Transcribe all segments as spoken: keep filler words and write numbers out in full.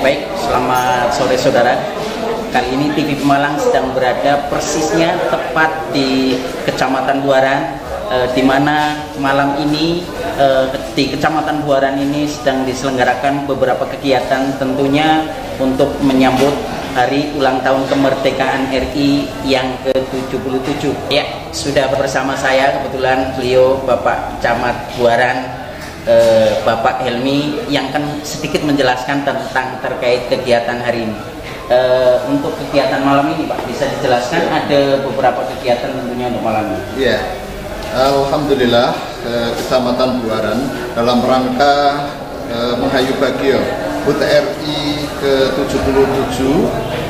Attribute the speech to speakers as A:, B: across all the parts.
A: baik, selamat sore saudara. Kali ini T V Pemalang sedang berada persisnya tepat di Kecamatan Buaran, eh, di mana malam ini eh, di Kecamatan Buaran ini sedang diselenggarakan beberapa kegiatan, tentunya untuk menyambut hari ulang tahun kemerdekaan R I yang ke tujuh puluh tujuh. Ya, sudah bersama saya kebetulan beliau Bapak Camat Buaran, Eh, Bapak Helmi, yang akan sedikit menjelaskan tentang terkait kegiatan hari ini. Eh, untuk kegiatan malam ini, Pak, bisa dijelaskan? Ada beberapa kegiatan tentunya untuk malam ini.
B: Iya, alhamdulillah eh, Kecamatan Buaran dalam rangka eh, Menghayu Bagio H U T R I ke tujuh puluh tujuh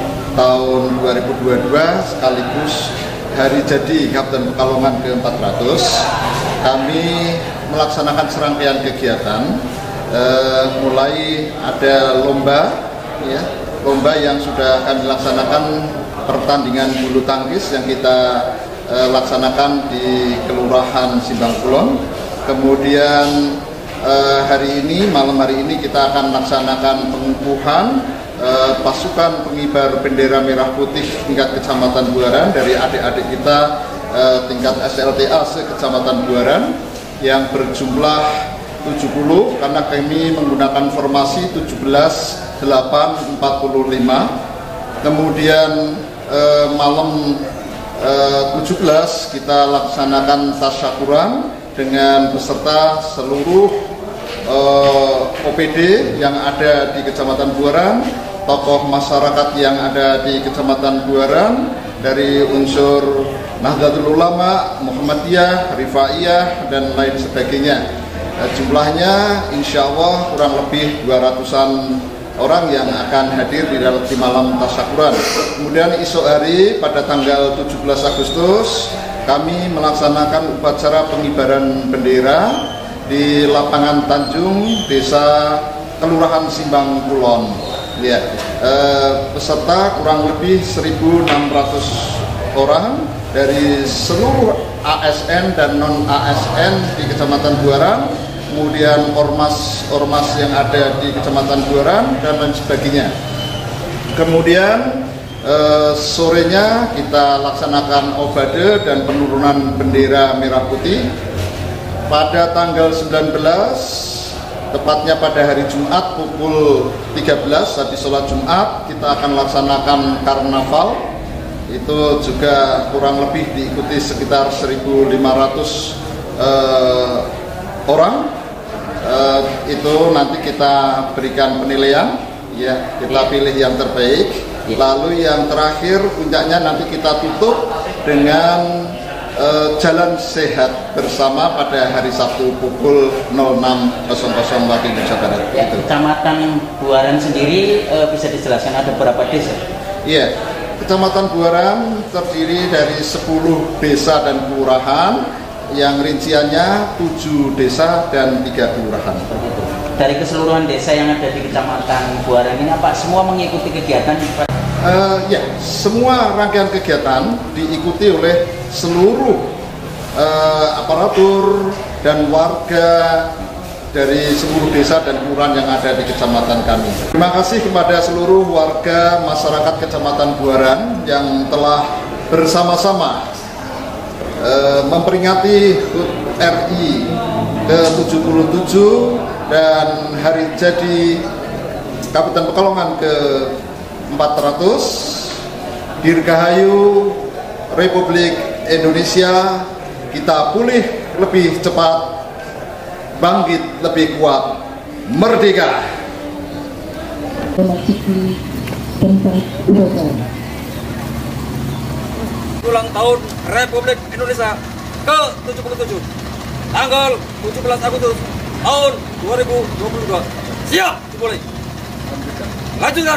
B: tahun dua ribu dua puluh dua sekaligus hari jadi Kabupaten Pekalongan ke empat ratus, kami melaksanakan serangkaian kegiatan, eh, mulai ada lomba, ya, lomba yang sudah kami laksanakan, pertandingan bulu tangkis yang kita eh, laksanakan di Kelurahan Simbang Kulon. Kemudian eh, hari ini, malam hari ini kita akan melaksanakan pengukuhan eh, pasukan pengibar bendera merah putih tingkat Kecamatan Buaran dari adik-adik kita eh, tingkat S L T A se-Kecamatan Buaran yang berjumlah tujuh puluh, karena kami menggunakan formasi tujuh belas, delapan, empat puluh lima. Kemudian eh, malam eh, tujuh belas kita laksanakan tasyakuran dengan beserta seluruh eh, O P D yang ada di Kecamatan Buaran, tokoh masyarakat yang ada di Kecamatan Buaran dari unsur Nahdlatul Ulama, Muhammadiyah, Rifaiyah, dan lain sebagainya. Nah, jumlahnya insya Allah kurang lebih dua ratusan orang yang akan hadir di dalam di malam tasyakuran. Kemudian esok hari pada tanggal tujuh belas Agustus kami melaksanakan upacara pengibaran bendera di lapangan Tanjung, Desa Kelurahan Simbang Kulon. Ya, eh, peserta kurang lebih seribu enam ratus orang dari seluruh A S N dan non A S N di Kecamatan Buaran, kemudian ormas-ormas yang ada di Kecamatan Buaran, dan lain sebagainya. Kemudian eh, sorenya kita laksanakan obade dan penurunan bendera merah putih. Pada tanggal sembilan belas, tepatnya pada hari Jumat pukul tiga belas, habis sholat Jumat kita akan laksanakan karnaval. Itu juga kurang lebih diikuti sekitar seribu lima ratus uh, orang. Uh, itu nanti kita berikan penilaian, ya, kita pilih yang terbaik. Lalu yang terakhir puncaknya nanti kita tutup dengan uh, jalan sehat bersama pada hari Sabtu pukul nol enam waktu Indonesia Barat.
A: Ya, Kecamatan Buaran sendiri uh, bisa dijelaskan ada berapa desa?
B: Iya. Kecamatan Buaran terdiri dari sepuluh desa dan kelurahan, yang rinciannya tujuh desa dan tiga kelurahan.
A: Dari keseluruhan desa yang ada di Kecamatan Buaran ini, apa semua mengikuti kegiatan?
B: Uh, ya, semua rangkaian kegiatan diikuti oleh seluruh uh, aparatur dan warga dari seluruh desa dan kelurahan yang ada di kecamatan kami. Terima kasih kepada seluruh warga masyarakat Kecamatan Buaran yang telah bersama-sama e, memperingati H U T R I ke tujuh puluh tujuh dan hari jadi Kabupaten Pekalongan ke empat ratus. Dirgahayu Republik Indonesia, kita pulih lebih cepat, bangkit lebih kuat, merdeka.
C: Ulang tahun Republik Indonesia ke tujuh puluh tujuh, tanggal tujuh belas Agustus tahun dua ribu dua puluh dua. Siap, dimulai. Lanjutkan.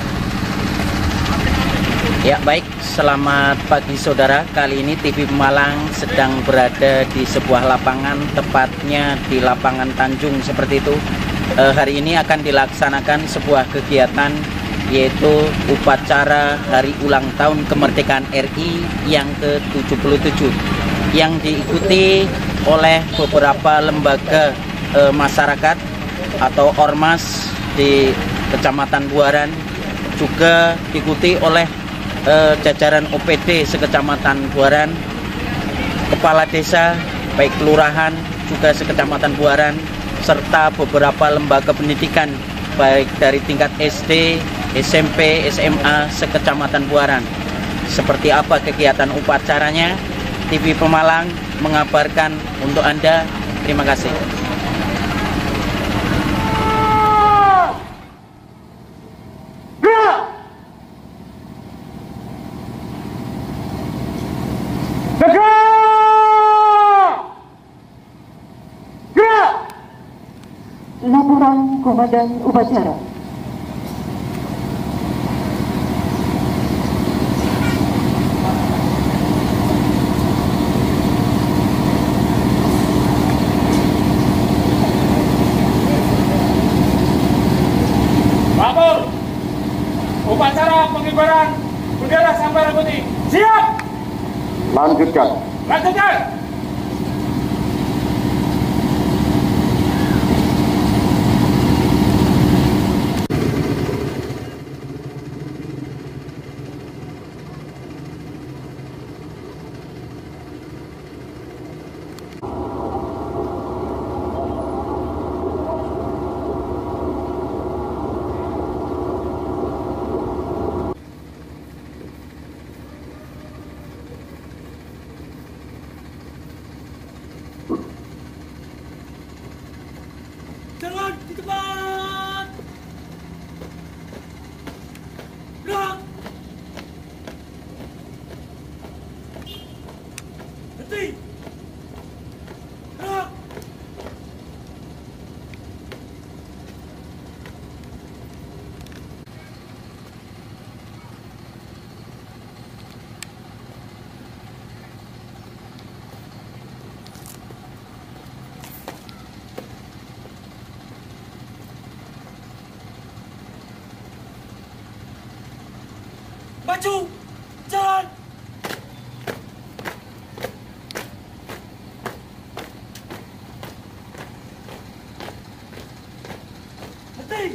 A: Ya, baik, selamat pagi saudara. Kali ini T V Pemalang sedang berada di sebuah lapangan, tepatnya di lapangan Tanjung seperti itu. E, hari ini akan dilaksanakan sebuah kegiatan, yaitu upacara hari ulang tahun kemerdekaan R I yang ke tujuh puluh tujuh, yang diikuti oleh beberapa lembaga e, masyarakat atau ormas di Kecamatan Buaran, juga diikuti oleh eh, jajaran O P D sekecamatan Buaran, kepala desa baik kelurahan juga sekecamatan Buaran, serta beberapa lembaga pendidikan baik dari tingkat S D, S M P, S M A sekecamatan Buaran. Seperti apa kegiatan upacaranya? T V Pemalang mengabarkan untuk Anda. Terima kasih.
D: Laporan Komandan Upacara.
E: Lapor, upacara pengibaran bendera Sang Merah Putih. Siap.
B: Lanjutkan.
E: Lanjutkan. Jalan di depan. Gerak. Berhenti. Gerak. Maju, jalan. Berhenti.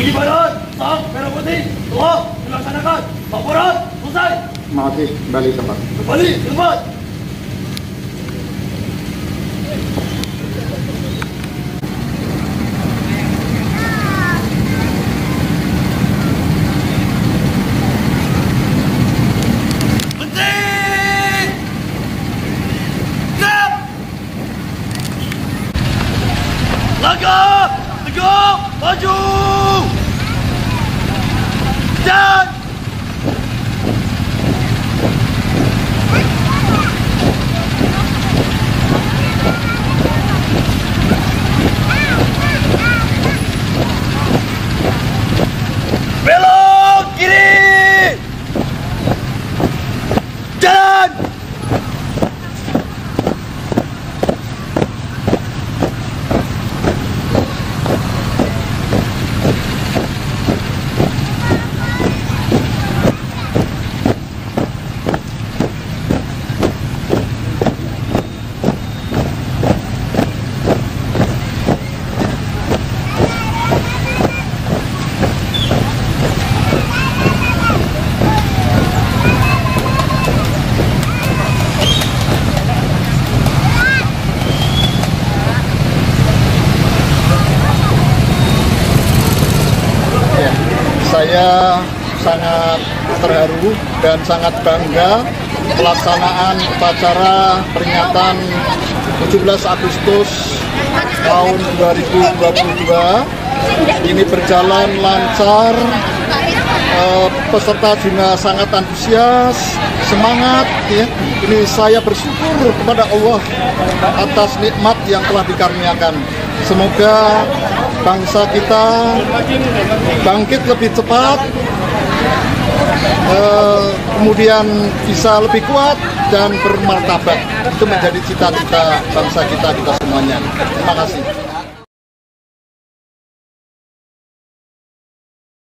C: Pengibaran sang merah putih telah dilaksanakan. Laporan selesai.
B: Terima kasih, kembali tempat.
C: Kembali ke tempat. Langkah tegak maju dan belok kiri jalan.
B: Saya sangat terharu dan sangat bangga pelaksanaan upacara peringatan tujuh belas Agustus tahun dua ribu dua puluh dua ini berjalan lancar. Eh, peserta juga sangat antusias, semangat ya. Ini saya bersyukur kepada Allah atas nikmat yang telah dikaruniakan. Semoga bangsa kita bangkit lebih cepat, eh, kemudian bisa lebih kuat dan bermartabat. Itu menjadi cita-cita bangsa kita kita semuanya. Terima kasih.